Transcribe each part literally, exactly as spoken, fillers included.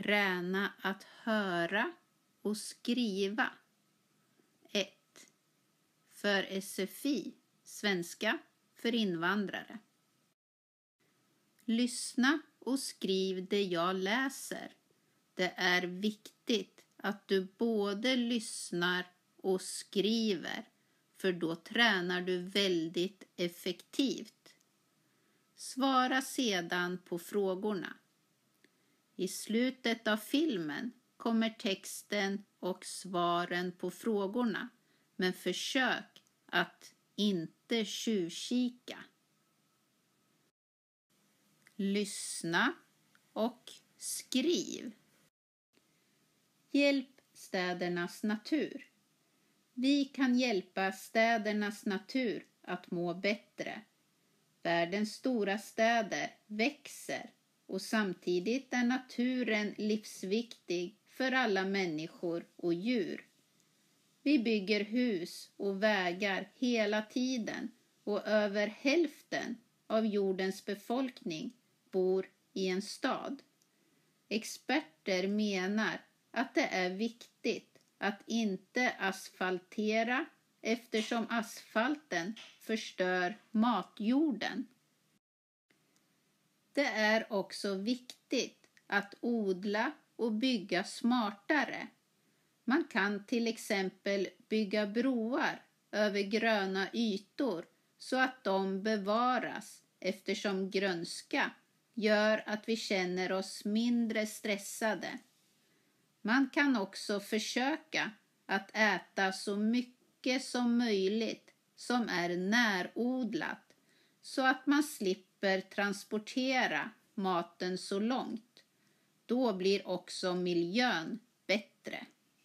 Träna att höra och skriva. ett. För S F I, svenska för invandrare. Lyssna och skriv det jag läser. Det är viktigt att du både lyssnar och skriver, för då tränar du väldigt effektivt. Svara sedan på frågorna. I slutet av filmen kommer texten och svaren på frågorna, men försök att inte tjuvkika. Lyssna och skriv. Hjälp städernas natur. Vi kan hjälpa städernas natur att må bättre. Världens stora städer växer och samtidigt är naturen livsviktig för alla människor och djur. Vi bygger hus och vägar hela tiden och över hälften av jordens befolkning bor i en stad. Experter menar att det är viktigt att inte asfaltera eftersom asfalten förstör matjorden. Det är också viktigt att odla och bygga smartare. Man kan till exempel bygga broar över gröna ytor så att de bevaras eftersom grönska gör att vi känner oss mindre stressade. Man kan också försöka att äta så mycket som möjligt som är närodlat så att man slipper transportera maten så långt. Då blir också miljön bättre.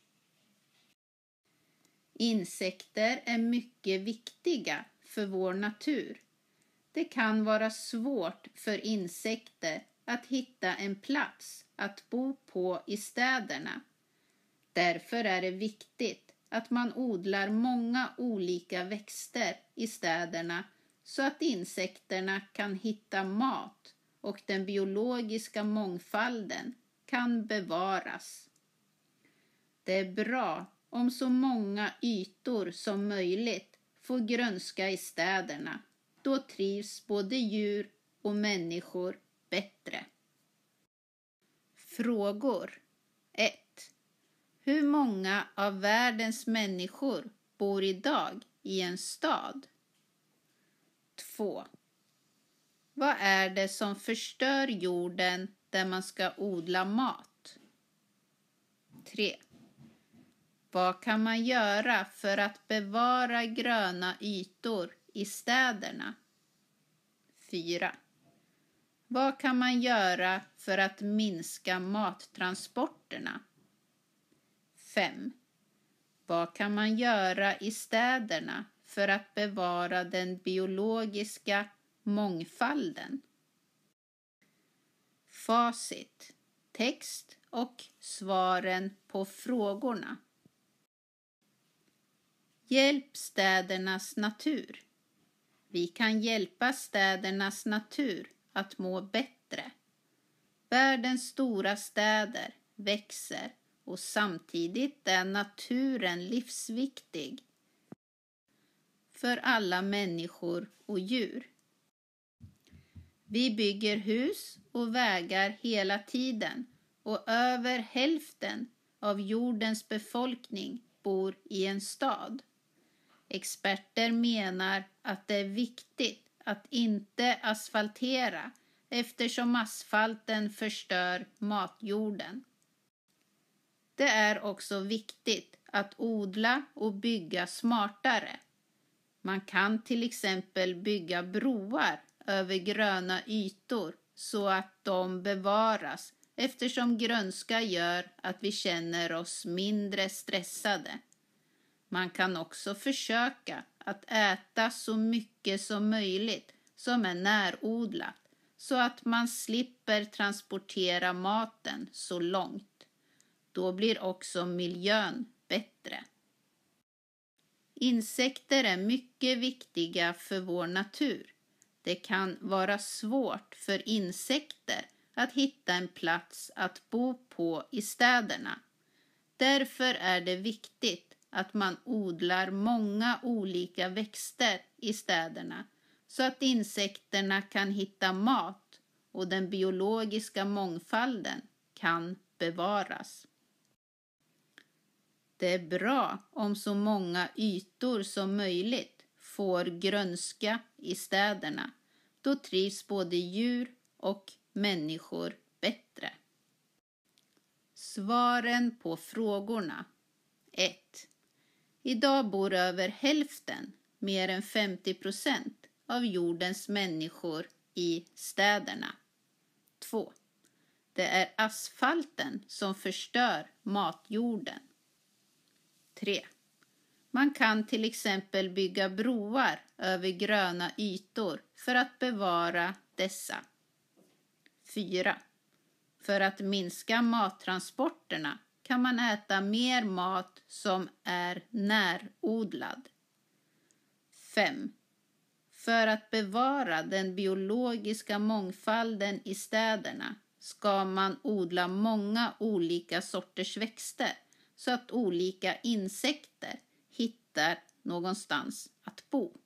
Insekter är mycket viktiga för vår natur. Det kan vara svårt för insekter att hitta en plats att bo på i städerna. Därför är det viktigt att man odlar många olika växter i städerna så att insekterna kan hitta mat och den biologiska mångfalden kan bevaras. Det är bra om så många ytor som möjligt får grönska i städerna. Då trivs både djur och människor bättre. Frågor. ett. Hur många av världens människor bor idag i en stad? två. Vad är det som förstör jorden där man ska odla mat? tre. Vad kan man göra för att bevara gröna ytor i städerna? fyra. Vad kan man göra för att minska mattransporterna? fem. Vad kan man göra i städerna för att bevara den biologiska mångfalden? Facit, text och svaren på frågorna. Hjälp städernas natur. Vi kan hjälpa städernas natur att må bättre. Världens stora städer växer och samtidigt är naturen livsviktig för alla människor och djur. Vi bygger hus och vägar hela tiden och över hälften av jordens befolkning bor i en stad. Experter menar att det är viktigt att inte asfaltera eftersom asfalten förstör matjorden. Det är också viktigt att odla och bygga smartare. Man kan till exempel bygga broar över gröna ytor så att de bevaras eftersom grönska gör att vi känner oss mindre stressade. Man kan också försöka att äta så mycket som möjligt som är närodlat så att man slipper transportera maten så långt. Då blir också miljön bättre. Insekter är mycket viktiga för vår natur. Det kan vara svårt för insekter att hitta en plats att bo på i städerna. Därför är det viktigt att man odlar många olika växter i städerna så att insekterna kan hitta mat och den biologiska mångfalden kan bevaras. Det är bra om så många ytor som möjligt får grönska i städerna. Då trivs både djur och människor bättre. Svaren på frågorna. ett. Idag bor över hälften, mer än femtio procent, av jordens människor i städerna. två. Det är asfalten som förstör matjorden. tre. Man kan till exempel bygga broar över gröna ytor för att bevara dessa. fyra. För att minska mattransporterna kan man äta mer mat som är närodlad. fem. För att bevara den biologiska mångfalden i städerna ska man odla många olika sorters växter så att olika insekter hittar någonstans att bo.